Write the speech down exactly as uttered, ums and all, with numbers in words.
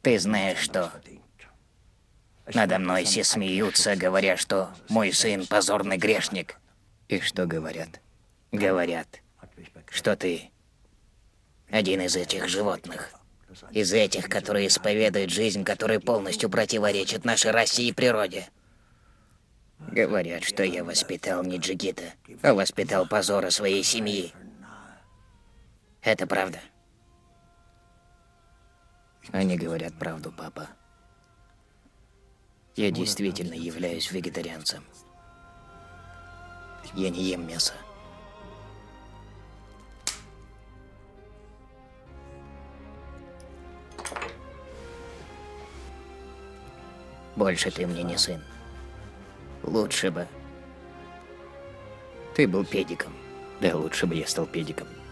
Ты знаешь, что надо мной все смеются, говоря, что мой сын позорный грешник. И что говорят? Говорят, что ты один из этих животных. Из этих, которые исповедуют жизнь, которая полностью противоречит нашей расе и природе. Говорят, что я воспитал не Джигита, а воспитал позора своей семьи. Это правда? Они говорят правду, папа. Я действительно являюсь вегетарианцем. Я не ем мясо. Больше ты мне не сын. Лучше бы ты был педиком. Да, лучше бы я стал педиком.